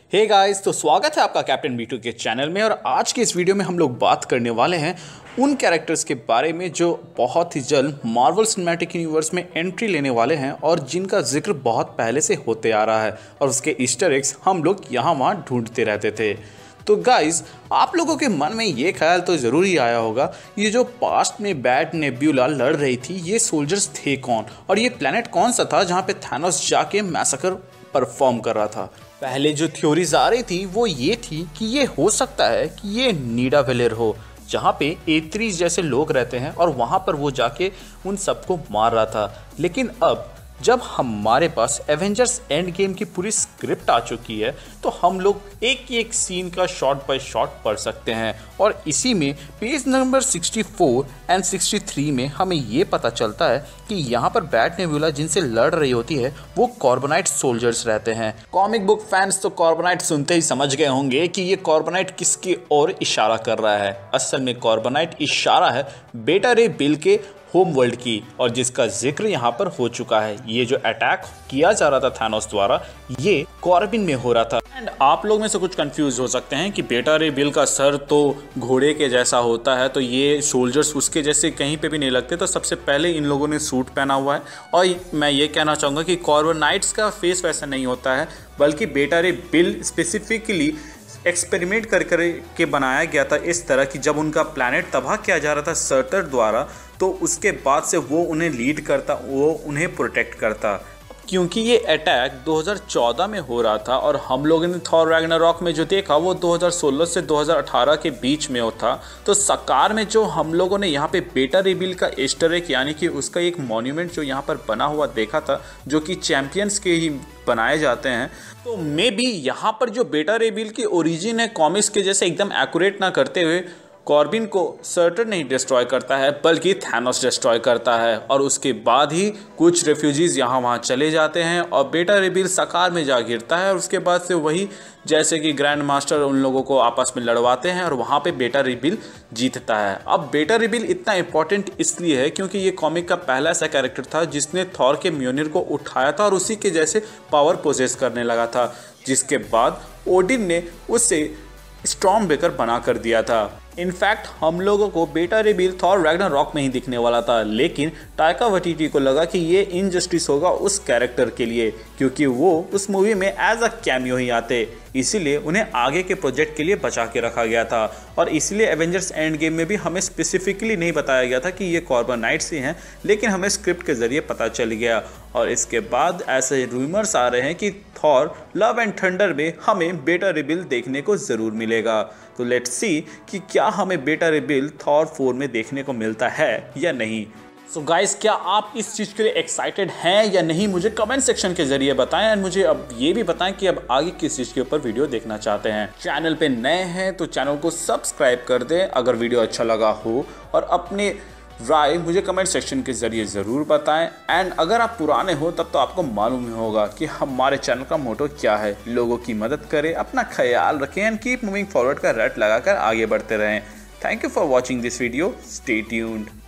Hey guys, तो स्वागत है आपका कैप्टन B2 के चैनल में। और आज के इस वीडियो में हम लोग बात करने वाले हैं उन कैरेक्टर्स के बारे में जो बहुत ही जल्द मार्वल सिनेमैटिक यूनिवर्स में एंट्री लेने वाले हैं और जिनका जिक्र बहुत पहले से होते आ रहा है और उसके ईस्टर एग्स हम लोग यहाँ वहाँ ढूंढते रहते थे। तो गाइस, आप लोगों के मन में ये ख्याल तो ज़रूर ही आया होगा, ये जो पास्ट में बैट नेब्यूला लड़ रही थी, ये सोल्जर्स थे कौन और ये प्लेनेट कौन सा था जहाँ पे थैनोस जाके मैसेकर परफॉर्म कर रहा था। पहले जो थ्योरीज आ रही थी वो ये थी कि ये हो सकता है कि ये नीडावेलर हो, जहाँ पे एथरीज जैसे लोग रहते हैं और वहाँ पर वो जाके उन सबको मार रहा था। लेकिन अब जब हमारे पास एवेंजर्स एंड गेम की पूरी स्क्रिप्ट आ चुकी है तो हम लोग एक एक सीन का शॉट बाय शॉट पढ़ सकते हैं और इसी में पेज नंबर 64 एंड 63 में हमें ये पता चलता है कि यहाँ पर बैट नेब्यूला जिनसे लड़ रही होती है वो कार्बोनाइट सोल्जर्स रहते हैं। कॉमिक बुक फैंस तो कार्बोनाइट सुनते ही समझ गए होंगे कि ये कार्बोनाइट किसकी ओर इशारा कर रहा है। असल में कार्बोनाइट इशारा है बेटा रे बिल के होम वर्ल्ड की, और जिसका जिक्र यहाँ पर हो चुका है। ये जो अटैक किया जा रहा था थैनोस द्वारा, ये कॉर्बिन में हो रहा था। एंड आप लोग में से कुछ कंफ्यूज हो सकते हैं कि बेटा रे बिल का सर तो घोड़े के जैसा होता है, तो ये सोल्जर्स उसके जैसे कहीं पे भी नहीं लगते। तो सबसे पहले इन लोगों ने सूट पहना हुआ है और मैं ये कहना चाहूँगा कि कार्बोनाइट्स का फेस वैसा नहीं होता है, बल्कि बेटा रे बिल स्पेसिफिकली एक्सपेरिमेंट कर के बनाया गया था इस तरह कि जब उनका प्लैनेट तबाह किया जा रहा था सर्टर द्वारा, तो उसके बाद से वो उन्हें लीड करता, वो उन्हें प्रोटेक्ट करता। क्योंकि ये अटैक 2014 में हो रहा था और हम लोगों ने थॉर रैग्नारॉक में जो देखा वो 2016 से 2018 के बीच में था, तो सकार में जो हम लोगों ने यहाँ पे बेटा रिबिल का ईस्टर एग यानी कि उसका एक मॉन्यूमेंट जो यहाँ पर बना हुआ देखा था, जो कि चैंपियंस के ही बनाए जाते हैं, तो मे बी यहाँ पर जो बेटा रिबिल की ओरिजिन है कॉमिक्स के जैसे एकदम एक्यूरेट ना करते हुए कॉर्बिन को सर्टन नहीं डिस्ट्रॉय करता है बल्कि थैनोस डिस्ट्रॉय करता है, और उसके बाद ही कुछ रेफ्यूजीज यहाँ वहाँ चले जाते हैं और बेटा रिबिल सकार में जा गिरता है। और उसके बाद से वही जैसे कि ग्रैंड मास्टर उन लोगों को आपस में लड़वाते हैं और वहाँ पे बेटा रिबिल जीतता है। अब बेटा रिबिल इतना इंपॉर्टेंट इसलिए है क्योंकि ये कॉमिक का पहला ऐसा कैरेक्टर था जिसने थॉर के म्योनिर को उठाया था और उसी के जैसे पावर पोजेस करने लगा था, जिसके बाद ओडिन ने उसे स्टॉर्म ब्रेकर बना कर दिया था। इनफैक्ट हम लोगों को बेटा रिबिल थॉर रैग्नारॉक में ही दिखने वाला था, लेकिन टाइका वाइटिटी को लगा कि ये इनजस्टिस होगा उस कैरेक्टर के लिए, क्योंकि वो उस मूवी में एज अ कैमियो ही आते, इसीलिए उन्हें आगे के प्रोजेक्ट के लिए बचा के रखा गया था। और इसलिए एवेंजर्स एंड गेम में भी हमें स्पेसिफिकली नहीं बताया गया था कि ये कार्बोनाइट्स ही हैं, लेकिन हमें स्क्रिप्ट के जरिए पता चल गया। और इसके बाद ऐसे रूमर्स आ रहे हैं कि थॉर लव एंड थंडर में हमें बेटा रिबिल देखने को ज़रूर मिलेगा। तो लेट्स सी कि क्या हमें बेटा रिबिल थॉर 4 में देखने को मिलता है या नहीं। सो गाइस, क्या आप इस चीज़ के लिए एक्साइटेड हैं या नहीं, मुझे कमेंट सेक्शन के जरिए बताएं। एंड मुझे अब ये भी बताएं कि अब आगे किस चीज़ के ऊपर वीडियो देखना चाहते हैं। चैनल पे नए हैं तो चैनल को सब्सक्राइब कर दें अगर वीडियो अच्छा लगा हो, और अपने राय मुझे कमेंट सेक्शन के ज़रिए ज़रूर बताएं। एंड अगर आप पुराने हो तब तो आपको मालूम ही होगा कि हमारे चैनल का मोटो क्या है, लोगों की मदद करें, अपना ख्याल रखें एंड कीप मूविंग फॉरवर्ड का रट लगाकर आगे बढ़ते रहें। Thank you for watching this video, stay tuned.